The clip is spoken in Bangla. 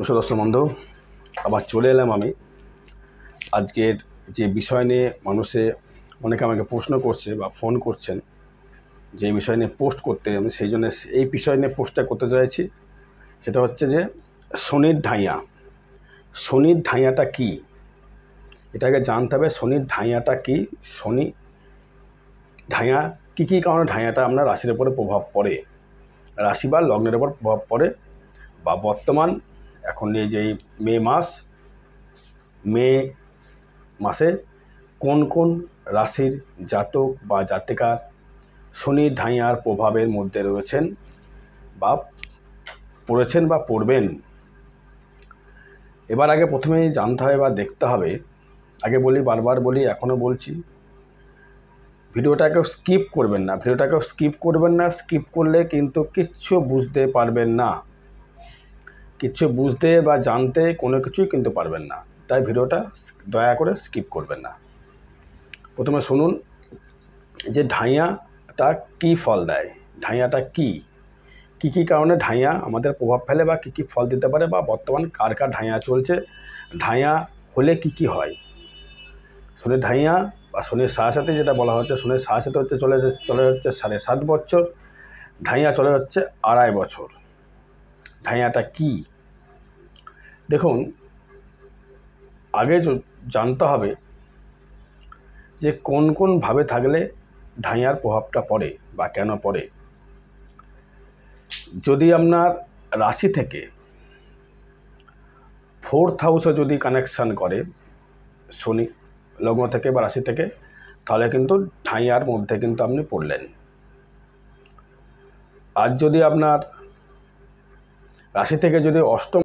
নমস্কার দর্শক বন্ধু, আবার চলে এলাম আমি আজকের যে বিষয় নিয়ে মানুষে অনেকে আমাকে প্রশ্ন করছে বা ফোন করছেন যে বিষয় নিয়ে পোস্ট করতে, আমি সেই জন্য এই বিষয় নিয়ে পোস্টটা করতে চাইছি। সেটা হচ্ছে যে শনির ঢাইয়া। শনির ঢাইয়াটা কী, এটাকে জানতে হবে। শনির ঢাইয়াটা কী, শনি ঢাইয়া কী কী কারণে ঢাইয়াটা আপনার রাশির উপরে প্রভাব পড়ে, রাশি বা লগ্নের উপর প্রভাব পড়ে, বা বর্তমান এখন এই যে মে মাসে কোন কোন রাশির জাতক বা জাতিকার শনির ঢাইয়ার প্রভাবের মধ্যে রয়েছেন বা পড়েছেন বা পড়বেন। এবার আগে প্রথমেই জানতে হবে বা দেখতে হবে, আগে বলি, বারবার বলি, এখনও বলছি, ভিডিওটাকেও স্কিপ করবেন না। স্কিপ করলে কিন্তু কিচ্ছু বুঝতে পারবেন না, কিচ্ছু বুঝতে বা জানতে কোনো কিছুই কিন্তু পারবেন না। তাই ভিডিওটা দয়া করে স্কিপ করবেন না। প্রথমে শুনুন যে ঢাইয়াটা কী ফল দেয়, ঢাইয়াটা কী কী কারণে ঢাইয়া আমাদের প্রভাব ফেলে বা কী ফল দিতে পারে, বা বর্তমান কার কার ঢাইয়া চলছে, ঢাইয়া হলে কী হয়। শনির ঢাইয়া বা শনির সাড়ে, যেটা বলা হচ্ছে, শনির সাড়ে হচ্ছে চলে যাচ্ছে 7.5 বছর, ঢাইয়া চলে যাচ্ছে 2.5 বছর। ঢাইয়াটা কী দেখুন, আগে জানতে হবে যে কোন কোনভাবে থাকলে ঢাইয়ার প্রভাবটা পড়ে বা কেন পড়ে। যদি আপনার রাশি থেকে 4th হাউসে যদি কানেকশান করে শনি, লগ্ন থেকে বা রাশি থেকে, তাহলে কিন্তু ঢাইয়ার মধ্যে কিন্তু আপনি পড়লেন। আর যদি আপনার রাশি থেকে যদি 8ম